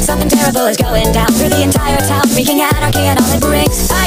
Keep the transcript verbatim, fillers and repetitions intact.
Something terrible is going down through the entire town, wreaking anarchy and all it brings.